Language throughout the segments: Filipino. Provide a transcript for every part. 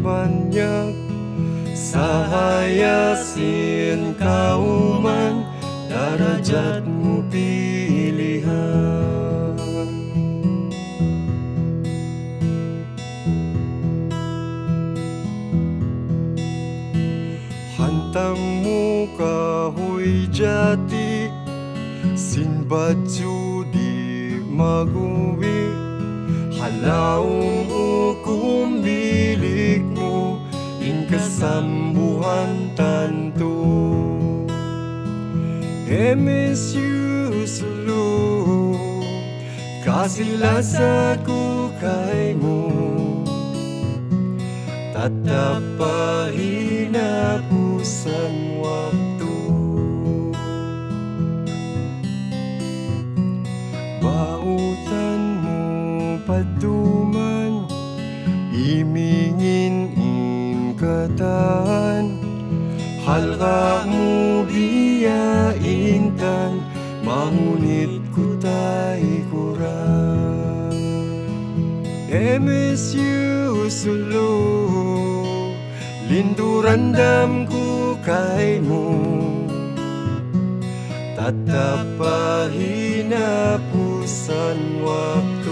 banyak sahayasin kauman darajatmu pilihan. Hantangmu kahoy jati sin baju di maguwi halaung hukum bilikmu in kesambuhan tantu. MSU selu kasih lasaku kaimu tatap pahina pusan waktu. Bautanmu paduman imingin ingkatan halkamu biya intan mangunit ku tay kurang. MSU sulu linduran damku kaimu tatap pahina pusan waktu.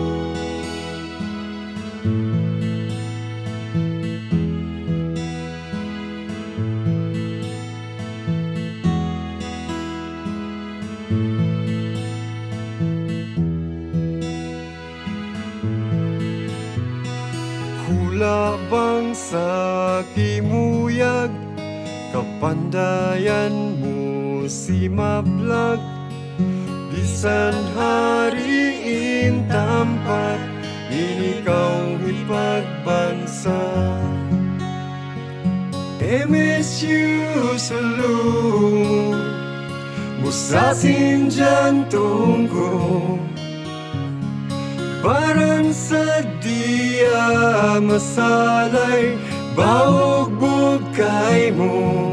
Hula bangsa kimuyag kapandayanmu simaplag bisan hariin tampat inikaw ipagbansa. MSU selu musasin jantungku barang sedia masalay baugbog kaimu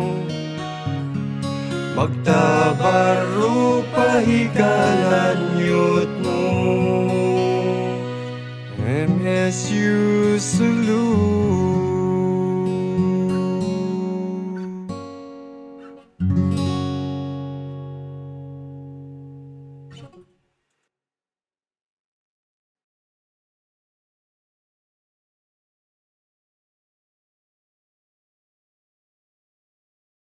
magtabar rupa hikalan yutmu. MSU sulu